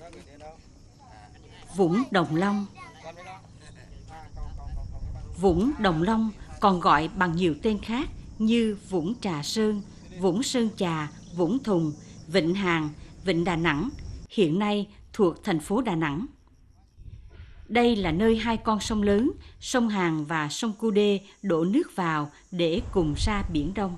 Vũng Đồng Long. Vũng Đồng Long còn gọi bằng nhiều tên khác như Vũng Trà Sơn, Vũng Sơn Trà, Vũng Thùng, Vịnh Hàn, Vịnh Đà Nẵng, hiện nay thuộc thành phố Đà Nẵng. Đây là nơi hai con sông lớn, sông Hàn và sông Cú Đê đổ nước vào để cùng ra Biển Đông.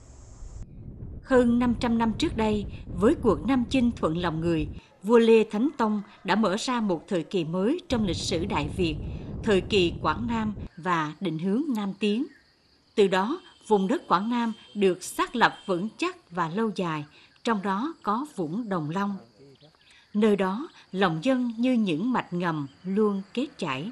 Hơn 500 năm trước đây, với cuộc Nam chinh thuận lòng người, vua Lê Thánh Tông đã mở ra một thời kỳ mới trong lịch sử Đại Việt, thời kỳ Quảng Nam và định hướng Nam tiến. Từ đó, vùng đất Quảng Nam được xác lập vững chắc và lâu dài, trong đó có Vũng Đồng Long. Nơi đó, lòng dân như những mạch ngầm luôn kết chảy.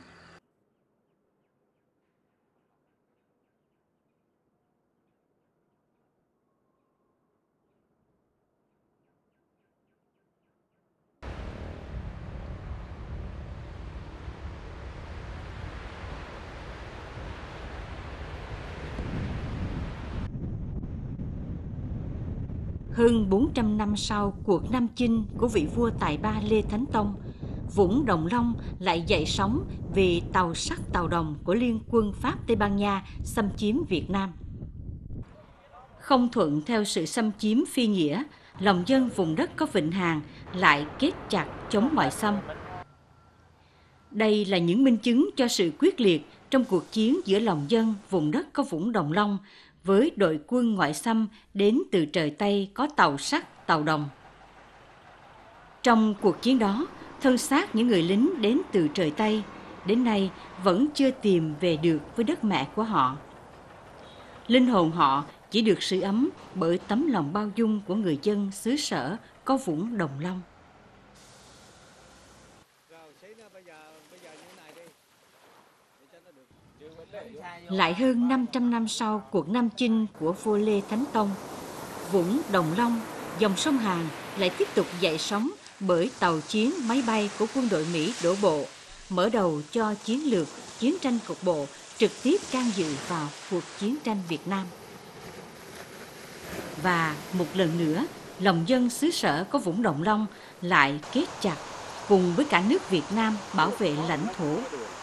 Hơn 400 năm sau cuộc Nam chinh của vị vua tài ba Lê Thánh Tông, Vũng Đồng Long lại dậy sóng vì tàu sắt Tàu Đồng của Liên quân Pháp Tây Ban Nha xâm chiếm Việt Nam. Không thuận theo sự xâm chiếm phi nghĩa, lòng dân vùng đất có Vịnh Hàn lại kết chặt chống ngoại xâm. Đây là những minh chứng cho sự quyết liệt trong cuộc chiến giữa lòng dân vùng đất có Vũng Đồng Long với đội quân ngoại xâm đến từ trời Tây có tàu sắt Tàu Đồng. Trong cuộc chiến đó, thân xác những người lính đến từ trời Tây đến nay vẫn chưa tìm về được với đất mẹ của họ. Linh hồn họ chỉ được sưởi ấm bởi tấm lòng bao dung của người dân xứ sở có Vũng Đồng Long. Lại hơn 500 năm sau cuộc Nam chinh của vua Lê Thánh Tông, Vũng Đồng Long, dòng sông Hàn lại tiếp tục dậy sóng bởi tàu chiến máy bay của quân đội Mỹ đổ bộ, mở đầu cho chiến lược chiến tranh cục bộ trực tiếp can dự vào cuộc chiến tranh Việt Nam. Và một lần nữa, lòng dân xứ sở có Vũng Đồng Long lại kết chặt cùng với cả nước Việt Nam bảo vệ lãnh thổ.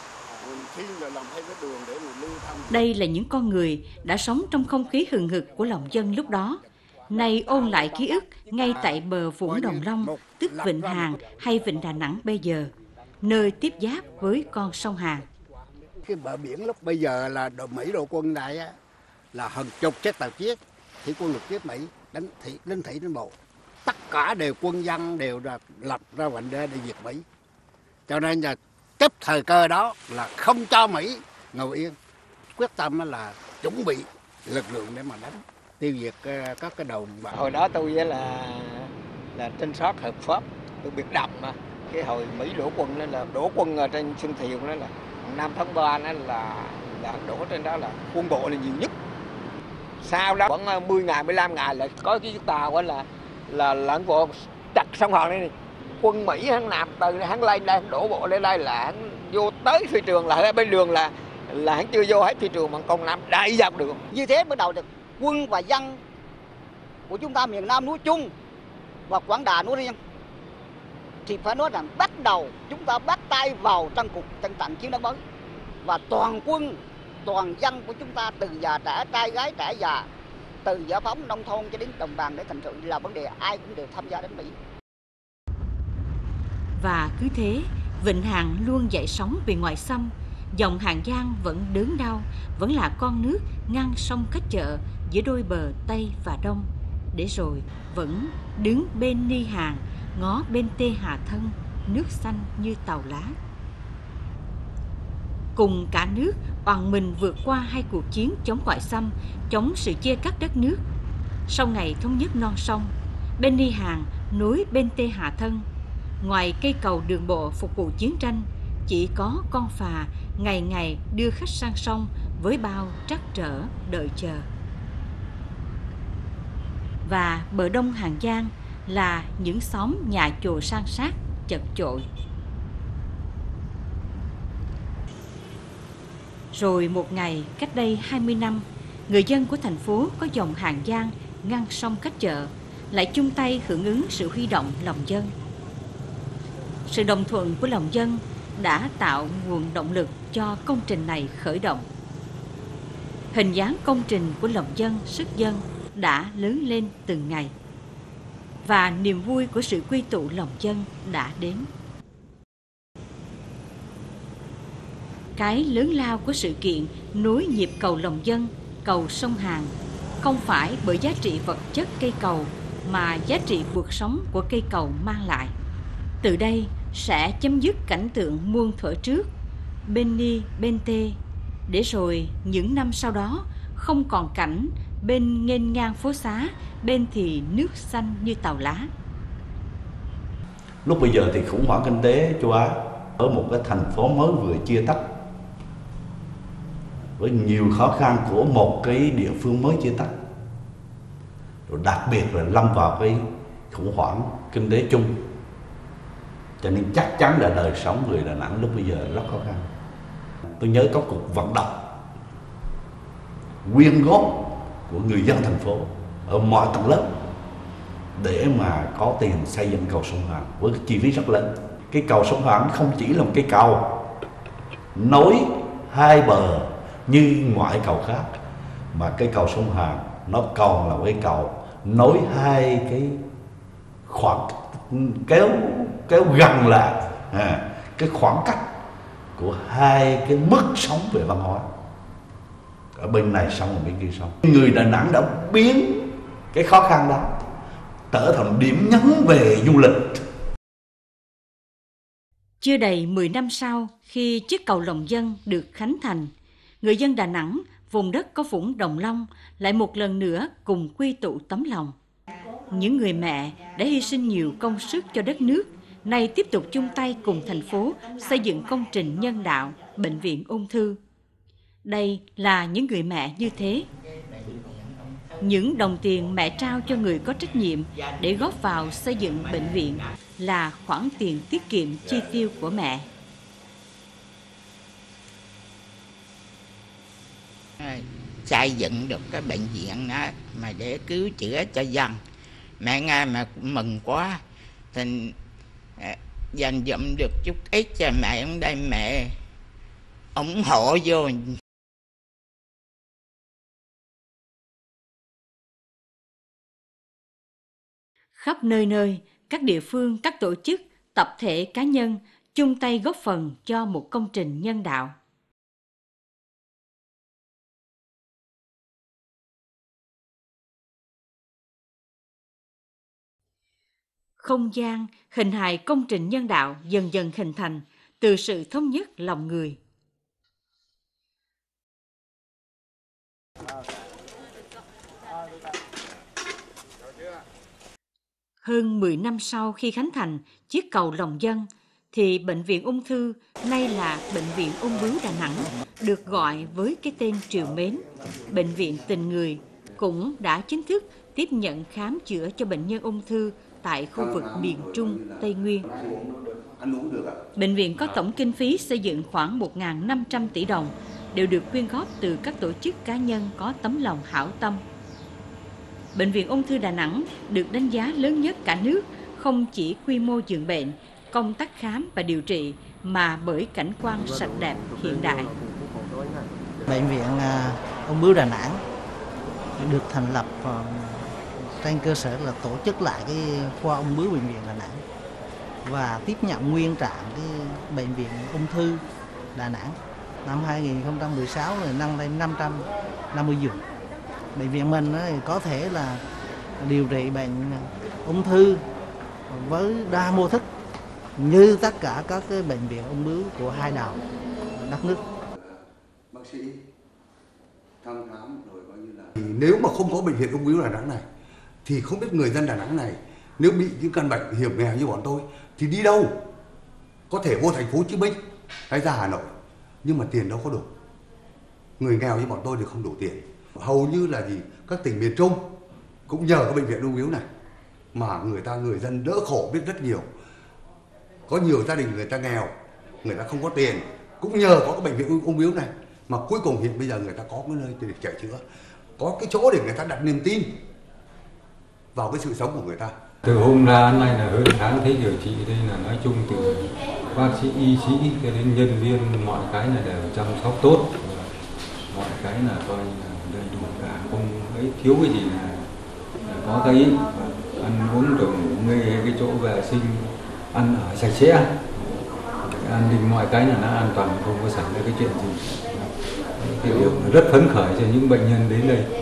Đây là những con người đã sống trong không khí hừng hực của lòng dân lúc đó, nay ôn lại ký ức ngay tại bờ Vũng Đồng Long, tức Vịnh Hàn hay Vịnh Đà Nẵng bây giờ, nơi tiếp giáp với con sông Hàn. Cái bờ biển lúc bây giờ là Mỹ đội quân này là hàng chục chiếc tàu chiến thủy quân lục chiến Mỹ đánh thủy đánh bộ, tất cả đều quân dân đều là lập ra vành đai để diệt Mỹ, cho nên là chấp thời cơ đó là không cho Mỹ ngồi yên, quyết tâm là chuẩn bị lực lượng để mà đánh tiêu diệt các cái đầu bão. Hồi đó tôi là trinh sát hợp pháp, tôi biệt động mà cái hồi Mỹ đổ quân đó là đổ quân ở trên sông Thiều đó là 5 tháng 3 đó là đổ trên đó là quân bộ là nhiều nhất. Sau đó khoảng 10 ngày 15 ngày là có cái chiếc tàu là lãnh bộ đặt sông Hàn đây này. Quân Mỹ hắn nạp từ hắn lên đây đổ bộ lên đây là hắn vô tới phi trường, là ở bên đường là hắn chưa vô hết phi trường mà còn nằm đại dọc đường. Như thế bắt đầu được quân và dân của chúng ta miền Nam nói chung và Quảng Đà nói riêng thì phải nói rằng bắt đầu chúng ta bắt tay vào trong cuộc trận chiến đấu mới, và toàn quân toàn dân của chúng ta từ già trẻ trai gái trẻ già, từ giải phóng nông thôn cho đến đồng bằng để thành sự là vấn đề ai cũng đều tham gia đến Mỹ. Và cứ thế, Vịnh Hàn luôn dậy sóng về ngoại xâm, dòng Hàn Giang vẫn đớn đau, vẫn là con nước ngăn sông cách chợ giữa đôi bờ Tây và Đông, để rồi vẫn đứng bên Ni Hàn, ngó bên Tê Hà Thân, nước xanh như tàu lá. Cùng cả nước oằn mình vượt qua hai cuộc chiến chống ngoại xâm, chống sự chia cắt đất nước. Sau ngày thống nhất non sông, bên Ni Hàn nối bên Tê Hà Thân, ngoài cây cầu đường bộ phục vụ chiến tranh, chỉ có con phà ngày ngày đưa khách sang sông với bao trắc trở đợi chờ. Và bờ đông Hàn Giang là những xóm nhà chùa san sát chật chội. Rồi một ngày cách đây 20 năm, người dân của thành phố có dòng Hàn Giang ngăn sông cách chợ lại chung tay hưởng ứng sự huy động lòng dân. Sự đồng thuận của lòng dân đã tạo nguồn động lực cho công trình này khởi động. Hình dáng công trình của lòng dân, sức dân đã lớn lên từng ngày. Và niềm vui của sự quy tụ lòng dân đã đến. Cái lớn lao của sự kiện nối nhịp cầu lòng dân, cầu sông Hàn không phải bởi giá trị vật chất cây cầu mà giá trị cuộc sống của cây cầu mang lại. Từ đây sẽ chấm dứt cảnh tượng muôn thuở trước, bên ni bên tê, để rồi những năm sau đó không còn cảnh bên nghênh ngang phố xá, bên thì nước xanh như tàu lá. Lúc bây giờ thì khủng hoảng kinh tế châu Á ở một cái thành phố mới vừa chia tách, với nhiều khó khăn của một cái địa phương mới chia tách, rồi đặc biệt là lâm vào cái khủng hoảng kinh tế chung, cho nên chắc chắn là đời sống người Đà Nẵng lúc bây giờ rất khó khăn. Tôi nhớ có cuộc vận động quyên góp của người dân thành phố ở mọi tầng lớp để mà có tiền xây dựng cầu sông Hàn với chi phí rất lớn. Cái cầu sông Hàn không chỉ là một cái cầu nối hai bờ như mọi cầu khác, mà cái cầu sông Hàn nó còn là cái cầu nối hai cái khoảng kéo gần lại cái khoảng cách của hai cái mức sống về văn hóa, ở bên này sông và bên kia sông. Người Đà Nẵng đã biến cái khó khăn đó trở thành điểm nhấn về du lịch. Chưa đầy 10 năm sau, khi chiếc cầu lòng dân được khánh thành, người dân Đà Nẵng, vùng đất có vũng Đồng Long, lại một lần nữa cùng quy tụ tấm lòng. Những người mẹ đã hy sinh nhiều công sức cho đất nước, nay tiếp tục chung tay cùng thành phố xây dựng công trình nhân đạo, bệnh viện ung thư. Đây là những người mẹ như thế. Những đồng tiền mẹ trao cho người có trách nhiệm để góp vào xây dựng bệnh viện là khoản tiền tiết kiệm chi tiêu của mẹ. Xây dựng được cái bệnh viện đó mà để cứu chữa cho dân, mẹ nghe mà cũng mừng quá, thì dành dụm được chút ít cho mẹ ở đây, mẹ ủng hộ vô. Khắp nơi nơi, các địa phương, các tổ chức, tập thể cá nhân chung tay góp phần cho một công trình nhân đạo. Không gian, hình hài công trình nhân đạo dần dần hình thành từ sự thống nhất lòng người. Hơn 10 năm sau khi khánh thành chiếc cầu lòng dân, thì Bệnh viện Ung thư, nay là Bệnh viện Ung bướu Đà Nẵng, được gọi với cái tên trìu mến, Bệnh viện tình người, cũng đã chính thức tiếp nhận khám chữa cho bệnh nhân ung thư tại khu vực miền Trung, Tây Nguyên. Bệnh viện có tổng kinh phí xây dựng khoảng 1.500 tỷ đồng, đều được quyên góp từ các tổ chức cá nhân có tấm lòng hảo tâm. Bệnh viện Ung thư Đà Nẵng được đánh giá lớn nhất cả nước, không chỉ quy mô giường bệnh, công tác khám và điều trị, mà bởi cảnh quan sạch đẹp hiện đại. Bệnh viện Ung bướu Đà Nẵng được thành lập trên cơ sở là tổ chức lại cái khoa ung bướu bệnh viện Đà Nẵng và tiếp nhận nguyên trạng cái bệnh viện ung thư Đà Nẵng. Năm 2016 là nâng lên 550 giường. Bệnh viện mình có thể là điều trị bệnh ung thư với đa mô thức như tất cả các cái bệnh viện ung bướu của hai đầu đất nước. Bác sĩ thăm khám rồi coi như là nếu mà không có bệnh viện ung bướu Đà Nẵng này thì không biết người dân Đà Nẵng này nếu bị những căn bệnh hiểm nghèo như bọn tôi thì đi đâu? Có thể vô thành phố Hồ Chí Minh hay ra Hà Nội, nhưng mà tiền đâu có đủ. Người nghèo như bọn tôi thì không đủ tiền. Hầu như là gì các tỉnh miền Trung cũng nhờ cái bệnh viện ung bướu này mà người dân đỡ khổ biết rất nhiều. Có nhiều gia đình người ta nghèo, người ta không có tiền, cũng nhờ có cái bệnh viện ung bướu này mà cuối cùng hiện bây giờ người ta có cái nơi để chạy chữa, có cái chỗ để người ta đặt niềm tin vào cái sự sống của người ta. Từ hôm ra đến nay là hơn tháng thấy điều trị đây, là nói chung từ bác sĩ, y sĩ cho đến nhân viên mọi cái là đều chăm sóc tốt, mọi cái là coi là đầy đủ cả, không ấy thiếu cái gì là có cái ý. Ăn uống rồi ngủ nghê, cái chỗ vệ sinh ăn ở sạch sẽ, an ninh mọi cái là nó an toàn, không có xảy ra cái chuyện gì. Cái điều rất phấn khởi cho những bệnh nhân đến đây.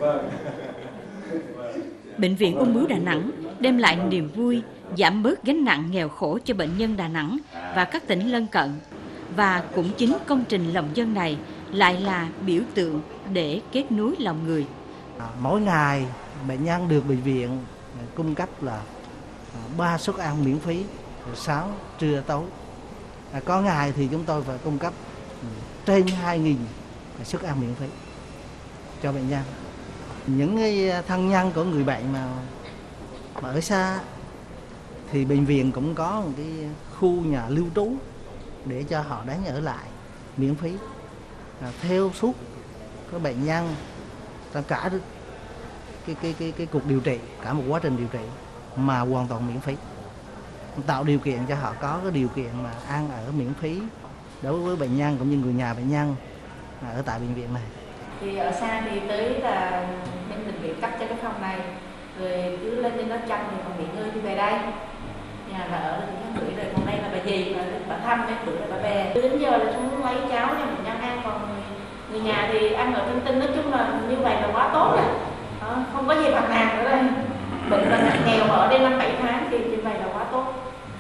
Bệnh viện Ung bướu Đà Nẵng đem lại niềm vui, giảm bớt gánh nặng nghèo khổ cho bệnh nhân Đà Nẵng và các tỉnh lân cận. Và cũng chính công trình lòng dân này lại là biểu tượng để kết nối lòng người. Mỗi ngày bệnh nhân được bệnh viện cung cấp là 3 suất ăn miễn phí, sáng, trưa, tối. Có ngày thì chúng tôi phải cung cấp trên 2.000 suất ăn miễn phí cho bệnh nhân. Những thân nhân của người bệnh mà ở xa thì bệnh viện cũng có một cái khu nhà lưu trú để cho họ đến ở lại miễn phí, theo suốt các bệnh nhân trong cả cái cuộc điều trị, cả một quá trình điều trị mà hoàn toàn miễn phí, tạo điều kiện cho họ có cái điều kiện mà ăn ở miễn phí đối với bệnh nhân cũng như người nhà bệnh nhân ở tại bệnh viện này. Thì ở xa thì tới là bên bệnh viện cấp cho cái phòng này, rồi cứ lên trên đó chăm thì còn nghỉ ngơi thì về đây. Nhà là ở được tháng rưỡi rồi, còn đây là bà dì bà thăm mấy bữa là bà về. Đến giờ là chúng lấy cháo cho bệnh nhân ăn, còn người nhà thì ăn ở trên tinh, nói chung là như vậy là quá tốt rồi. Không có gì phàn nàn nữa đây. Bệnh là ngặt nghèo mà ở đây 5-7 tháng thì như vậy là quá tốt.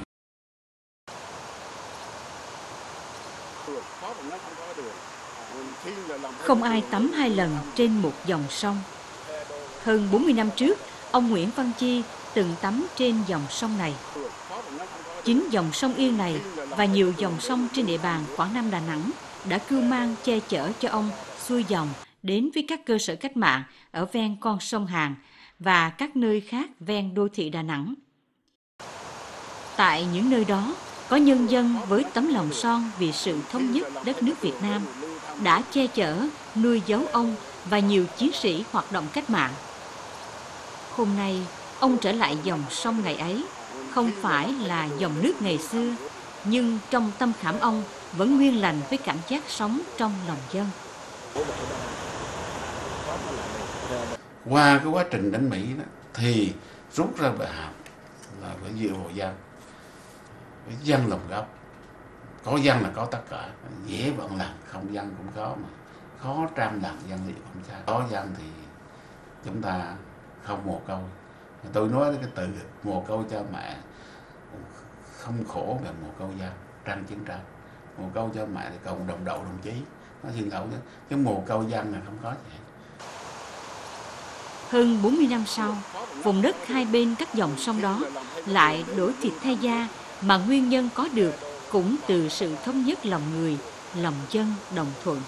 Không ai tắm 2 lần trên một dòng sông. Hơn 40 năm trước, ông Nguyễn Văn Chi từng tắm trên dòng sông này. Chính dòng sông Yên này và nhiều dòng sông trên địa bàn Quảng Nam, Đà Nẵng đã cưu mang che chở cho ông xuôi dòng đến với các cơ sở cách mạng ở ven con sông Hàn và các nơi khác ven đô thị Đà Nẵng. Tại những nơi đó, có nhân dân với tấm lòng son vì sự thống nhất đất nước Việt Nam đã che chở, nuôi dấu ông và nhiều chiến sĩ hoạt động cách mạng. Hôm nay, ông trở lại dòng sông ngày ấy, không phải là dòng nước ngày xưa, nhưng trong tâm khảm ông vẫn nguyên lành với cảm giác sống trong lòng dân. Qua cái quá trình đánh Mỹ đó, thì rút ra bài học là phải dựa vào dân, phải dân lòng gốc. Có dân là có tất cả, dễ vận lần, không dân cũng khó mà. Khó trăm lần dân thì không sao. Có dân thì chúng ta không mồ côi. Tôi nói cái từ mồ côi cha mẹ không khổ bằng mồ côi dân, tranh chiến tranh. Mồ côi cha mẹ thì còn đồng đội đồng chí, nó thiên lậu chứ mồ côi dân là không có gì. Hơn 40 năm sau, vùng đất hai bên các dòng sông đó lại đổi thịt thay da mà nguyên nhân có được cũng từ sự thống nhất lòng người, lòng dân đồng thuận.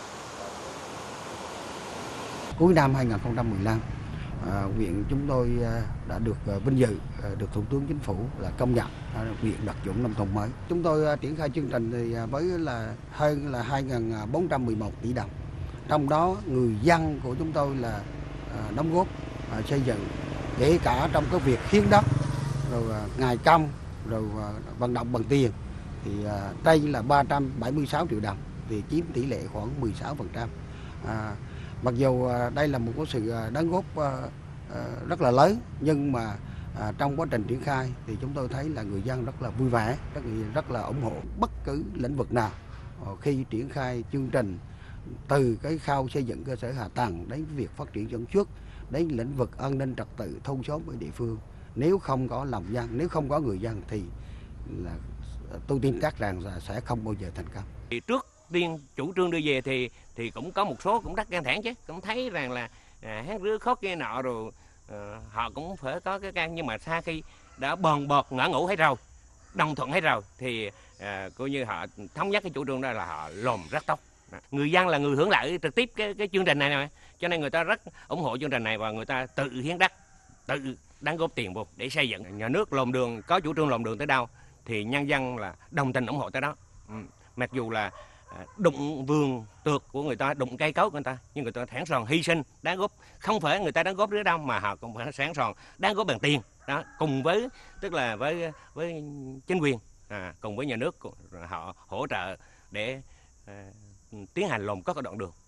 Cuối năm 2015, huyện chúng tôi đã được vinh dự được Thủ tướng Chính phủ là công nhận huyện đạt chuẩn nông thôn mới. Chúng tôi triển khai chương trình thì với là hơn là 2.411 tỷ đồng. Trong đó người dân của chúng tôi là đóng góp xây dựng, kể cả trong cái việc hiến đất, rồi ngày công, rồi vận động bằng tiền thì đây là 376 triệu đồng, thì chiếm tỷ lệ khoảng 16%. Mặc dù đây là một cái sự đóng góp rất là lớn, nhưng mà trong quá trình triển khai thì chúng tôi thấy là người dân rất là vui vẻ, rất là ủng hộ bất cứ lĩnh vực nào khi triển khai chương trình, từ cái khâu xây dựng cơ sở hạ tầng đến việc phát triển sản xuất, đến lĩnh vực an ninh trật tự thôn xóm ở địa phương. Nếu không có lòng dân, nếu không có người dân thì là tôi tin chắc rằng là sẽ không bao giờ thành công. Trước tiên chủ trương đưa về thì cũng có một số cũng rất căng thẳng chứ, cũng thấy rằng là hát rứa khót kia nọ rồi họ cũng phải có cái can, nhưng mà sau khi đã bòn bọt ngã ngủ hết rồi, đồng thuận hết rồi thì coi như họ thống nhất cái chủ trương đó là họ làm rất tốt. Người dân là người hưởng lợi trực tiếp cái chương trình này, cho nên người ta rất ủng hộ chương trình này và người ta tự hiến đất, tự đóng góp tiền vô để xây dựng. Nhà nước làm đường, có chủ trương làm đường tới đâu thì nhân dân là đồng tình ủng hộ tới đó. Mặc dù là đụng vườn tược của người ta, đụng cây cối của người ta, nhưng người ta sẵn sàng hy sinh, đóng góp. Không phải người ta đóng góp nữa đâu, mà họ cũng phải sẵn sàng đóng góp bằng tiền. đó, cùng với tức là với chính quyền, cùng với nhà nước họ hỗ trợ để tiến hành làm các đoạn đường.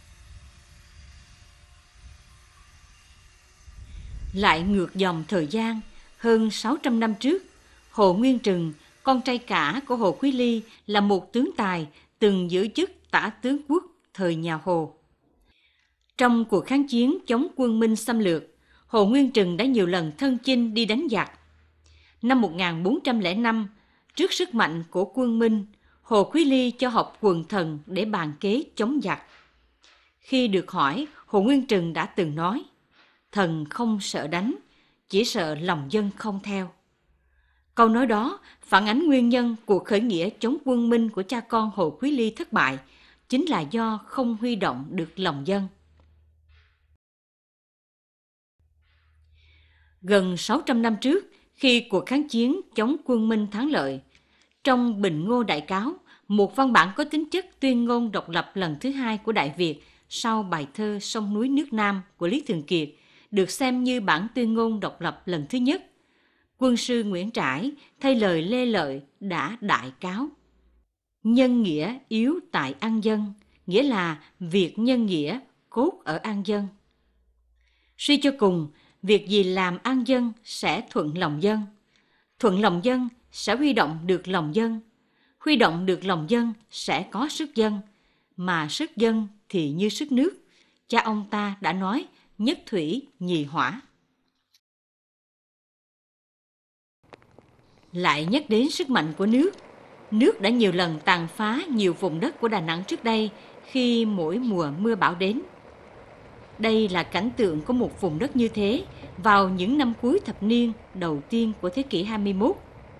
Lại ngược dòng thời gian, hơn 600 năm trước, Hồ Nguyên Trừng, con trai cả của Hồ Quý Ly, là một tướng tài từng giữ chức tả tướng quốc thời nhà Hồ. Trong cuộc kháng chiến chống quân Minh xâm lược, Hồ Nguyên Trừng đã nhiều lần thân chinh đi đánh giặc. Năm 1405, trước sức mạnh của quân Minh, Hồ Quý Ly cho học quần thần để bàn kế chống giặc. Khi được hỏi, Hồ Nguyên Trừng đã từng nói: "Thần không sợ đánh, chỉ sợ lòng dân không theo." Câu nói đó phản ánh nguyên nhân cuộc khởi nghĩa chống quân Minh của cha con Hồ Quý Ly thất bại, chính là do không huy động được lòng dân. Gần 600 năm trước, khi cuộc kháng chiến chống quân Minh thắng lợi, trong Bình Ngô Đại Cáo, một văn bản có tính chất tuyên ngôn độc lập lần thứ hai của Đại Việt sau bài thơ Sông núi nước Nam của Lý Thường Kiệt, được xem như bản tuyên ngôn độc lập lần thứ nhất. Quân sư Nguyễn Trãi thay lời Lê Lợi đã đại cáo: "Nhân nghĩa yếu tại an dân", nghĩa là việc nhân nghĩa cốt ở an dân. Suy cho cùng, việc gì làm an dân sẽ thuận lòng dân. Thuận lòng dân sẽ huy động được lòng dân. Huy động được lòng dân sẽ có sức dân. Mà sức dân thì như sức nước. Cha ông ta đã nói nhất thủy nhì hỏa. Lại nhắc đến sức mạnh của nước. Nước đã nhiều lần tàn phá nhiều vùng đất của Đà Nẵng trước đây khi mỗi mùa mưa bão đến. Đây là cảnh tượng của một vùng đất như thế vào những năm cuối thập niên đầu tiên của thế kỷ 21.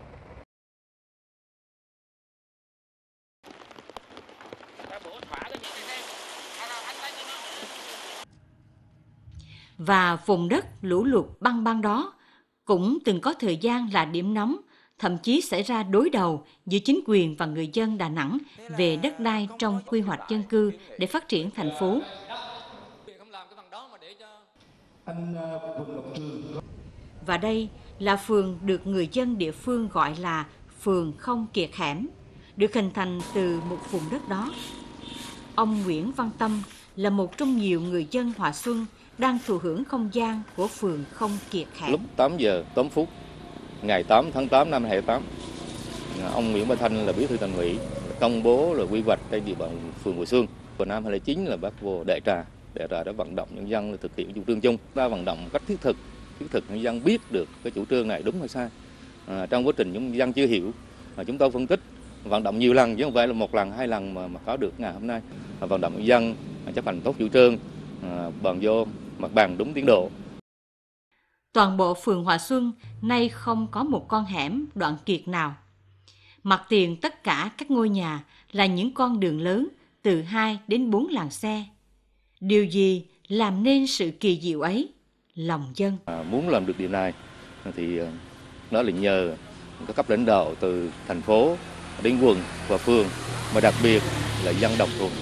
Và vùng đất lũ lụt băng băng đó cũng từng có thời gian là điểm nóng, thậm chí xảy ra đối đầu giữa chính quyền và người dân Đà Nẵng về đất đai trong quy hoạch dân cư để phát triển thành phố. Và đây là phường được người dân địa phương gọi là phường Không Kiệt Hẻm, được hình thành từ một vùng đất đó. Ông Nguyễn Văn Tâm là một trong nhiều người dân Hòa Xuân đang thụ hưởng không gian của phường Không Kiệt Hẻm. Lúc 8 giờ 8 phút ngày 8 tháng 8 năm 2008, ông Nguyễn Văn Thanh là bí thư thành ủy công bố là quy hoạch trên địa bàn phường Hòa Xuân. Vào năm 2009 là bác vô đại trà đã vận động nhân dân là thực hiện chủ trương chung. Ta vận động một cách thiết thực nhân dân biết được cái chủ trương này đúng hay sai. Trong quá trình nhân dân chưa hiểu, chúng tôi phân tích vận động nhiều lần chứ không phải là một lần hai lần mà có được ngày hôm nay. Vận động nhân dân chấp hành tốt chủ trương, bàn vô mặt bằng đúng tiến độ. Toàn bộ phường Hòa Xuân nay không có một con hẻm đoạn kiệt nào. Mặt tiền tất cả các ngôi nhà là những con đường lớn từ 2 đến 4 làn xe. Điều gì làm nên sự kỳ diệu ấy? Lòng dân. Muốn làm được điều này thì đó là nhờ các cấp lãnh đạo từ thành phố đến quận và phường, mà đặc biệt là dân đồng thuận.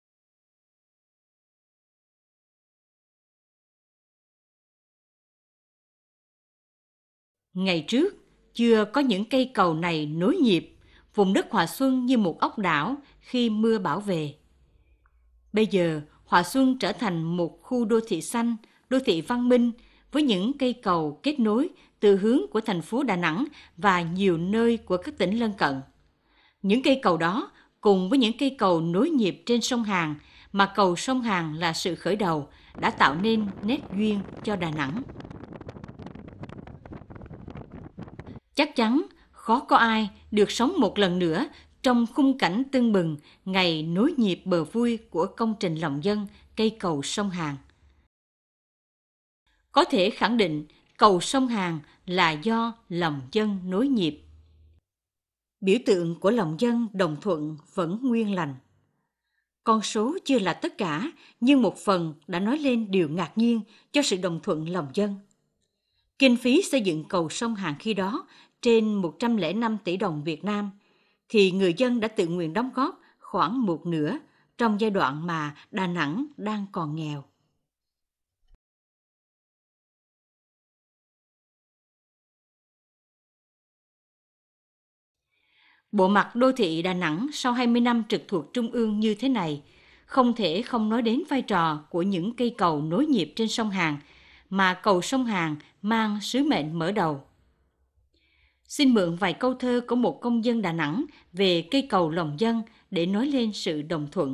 Ngày trước, chưa có những cây cầu này nối nhịp, vùng đất Hòa Xuân như một ốc đảo khi mưa bão về. Bây giờ, Hòa Xuân trở thành một khu đô thị xanh, đô thị văn minh với những cây cầu kết nối từ hướng của thành phố Đà Nẵng và nhiều nơi của các tỉnh lân cận. Những cây cầu đó cùng với những cây cầu nối nhịp trên sông Hàn, mà cầu sông Hàn là sự khởi đầu, đã tạo nên nét duyên cho Đà Nẵng. Chắc chắn khó có ai được sống một lần nữa trong khung cảnh tưng bừng ngày nối nhịp bờ vui của công trình lòng dân cây cầu sông Hàn. Có thể khẳng định cầu sông Hàn là do lòng dân nối nhịp. Biểu tượng của lòng dân đồng thuận vẫn nguyên lành. Con số chưa là tất cả, nhưng một phần đã nói lên điều ngạc nhiên cho sự đồng thuận lòng dân. Kinh phí xây dựng cầu sông Hàn khi đó trên 105 tỷ đồng Việt Nam, thì người dân đã tự nguyện đóng góp khoảng một nửa trong giai đoạn mà Đà Nẵng đang còn nghèo. Bộ mặt đô thị Đà Nẵng sau 20 năm trực thuộc Trung ương như thế này, không thể không nói đến vai trò của những cây cầu nối nhịp trên sông Hàn, mà cầu sông Hàn mang sứ mệnh mở đầu. Xin mượn vài câu thơ của một công dân Đà Nẵng về cây cầu lòng dân để nói lên sự đồng thuận.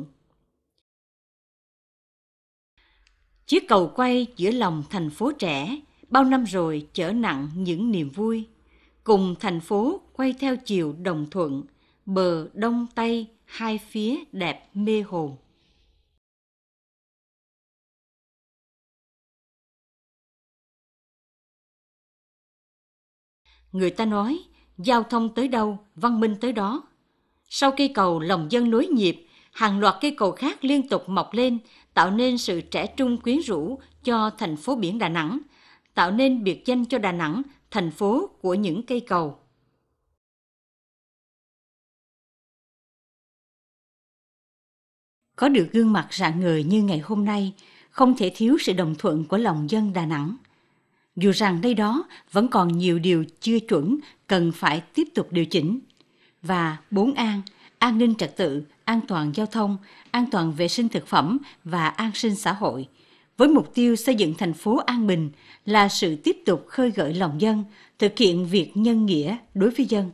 Chiếc cầu quay giữa lòng thành phố trẻ, bao năm rồi chở nặng những niềm vui. Cùng thành phố quay theo chiều đồng thuận, bờ đông tây hai phía đẹp mê hồn. Người ta nói, giao thông tới đâu, văn minh tới đó. Sau cây cầu lòng dân nối nhịp, hàng loạt cây cầu khác liên tục mọc lên, tạo nên sự trẻ trung quyến rũ cho thành phố biển Đà Nẵng, tạo nên biệt danh cho Đà Nẵng, thành phố của những cây cầu. Có được gương mặt rạng ngời như ngày hôm nay, không thể thiếu sự đồng thuận của lòng dân Đà Nẵng. Dù rằng đây đó vẫn còn nhiều điều chưa chuẩn cần phải tiếp tục điều chỉnh. Và 4 an, an ninh trật tự, an toàn giao thông, an toàn vệ sinh thực phẩm và an sinh xã hội, với mục tiêu xây dựng thành phố an bình là sự tiếp tục khơi gợi lòng dân, thực hiện việc nhân nghĩa đối với dân.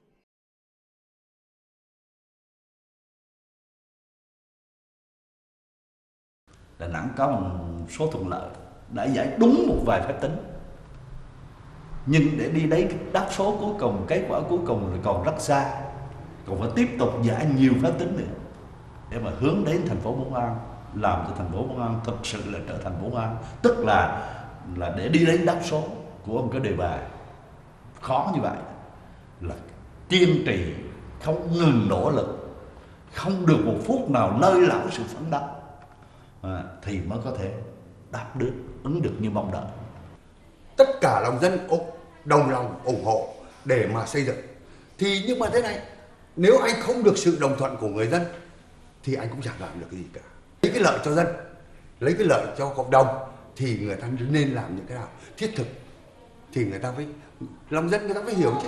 Đà Nẵng có một số thuận lợi, đã giải đúng một vài phép tính. Nhưng để đi đến cái đáp số cuối cùng, kết quả cuối cùng là còn rất xa. Còn phải tiếp tục giải nhiều phép tính nữa để mà hướng đến thành phố Bốn An, làm cho thành phố Bốn An thực sự là trở thành Bốn An, tức là để đi đến đáp số của một cái đề bài khó như vậy là kiên trì, không ngừng nỗ lực, không được một phút nào lơi lỏng sự phấn đấu thì mới có thể đáp được, ứng được như mong đợi. Tất cả lòng dân đồng lòng ủng hộ để mà xây dựng. Thì nhưng mà thế này, nếu anh không được sự đồng thuận của người dân thì anh cũng chẳng làm được cái gì cả. Lấy cái lợi cho dân, lấy cái lợi cho cộng đồng thì người ta nên làm những cái nào thiết thực thì người ta phải, lòng dân người ta phải hiểu chứ.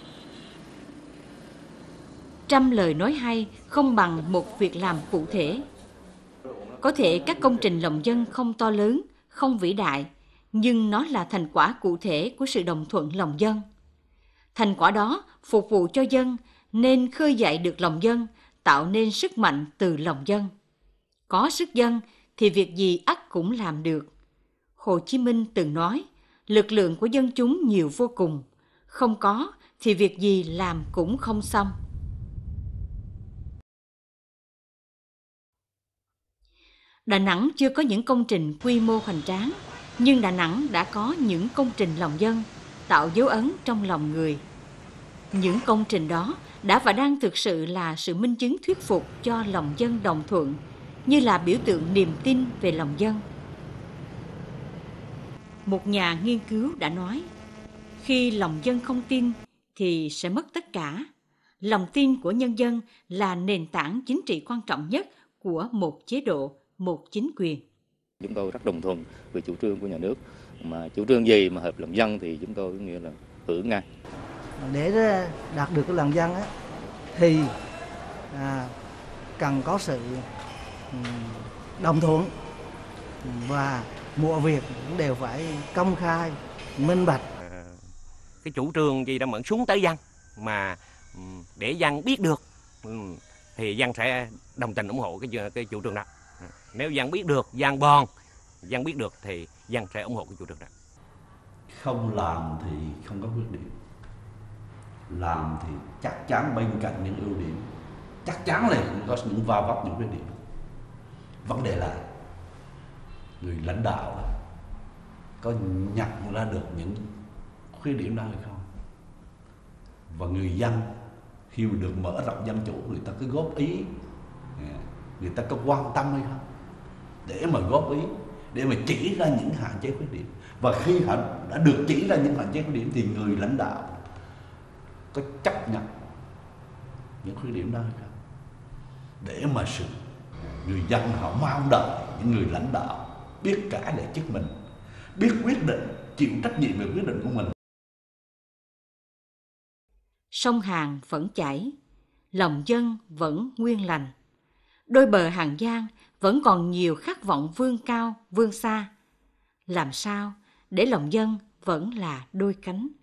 Trăm lời nói hay không bằng một việc làm cụ thể. Có thể các công trình lòng dân không to lớn, không vĩ đại, nhưng nó là thành quả cụ thể của sự đồng thuận lòng dân. Thành quả đó phục vụ cho dân nên khơi dậy được lòng dân, tạo nên sức mạnh từ lòng dân. Có sức dân thì việc gì ắt cũng làm được. Hồ Chí Minh từng nói, lực lượng của dân chúng nhiều vô cùng, không có thì việc gì làm cũng không xong. Đà Nẵng chưa có những công trình quy mô hoành tráng, nhưng Đà Nẵng đã có những công trình lòng dân, tạo dấu ấn trong lòng người. Những công trình đó đã và đang thực sự là sự minh chứng thuyết phục cho lòng dân đồng thuận, như là biểu tượng niềm tin về lòng dân. Một nhà nghiên cứu đã nói, khi lòng dân không tin thì sẽ mất tất cả. Lòng tin của nhân dân là nền tảng chính trị quan trọng nhất của một chế độ, một chính quyền. Chúng tôi rất đồng thuận về chủ trương của nhà nước, mà chủ trương gì mà hợp lòng dân thì chúng tôi nghĩa là hưởng ngay. Để đạt được cái lòng dân á, thì cần có sự đồng thuận và mọi việc cũng đều phải công khai, minh bạch. Cái chủ trương gì đã mượn xuống tới dân mà để dân biết được thì dân sẽ đồng tình ủng hộ cái chủ trương đó. Nếu dân biết được, dân biết được thì dân sẽ ủng hộ cái chủ trương đó. Không làm thì không có quyết định. Làm thì chắc chắn bên cạnh những ưu điểm, chắc chắn là cũng có những va vấp, những khuyết điểm. Vấn đề là người lãnh đạo có nhận ra được những khuyết điểm đó hay không, và người dân khi mà được mở rộng dân chủ, người ta cứ góp ý, người ta có quan tâm hay không để mà góp ý, để mà chỉ ra những hạn chế khuyết điểm. Và khi họ đã được chỉ ra những hạn chế khuyết điểm thì người lãnh đạo có chấp nhận những khuyết điểm đó hay không, để mà người dân họ mong đợi những người lãnh đạo biết cải lệ chức mình, biết quyết định, chịu trách nhiệm về quyết định của mình. Sông Hàn vẫn chảy, lòng dân vẫn nguyên lành. Đôi bờ Hàng Giang vẫn còn nhiều khát vọng vươn cao, vươn xa. Làm sao để lòng dân vẫn là đôi cánh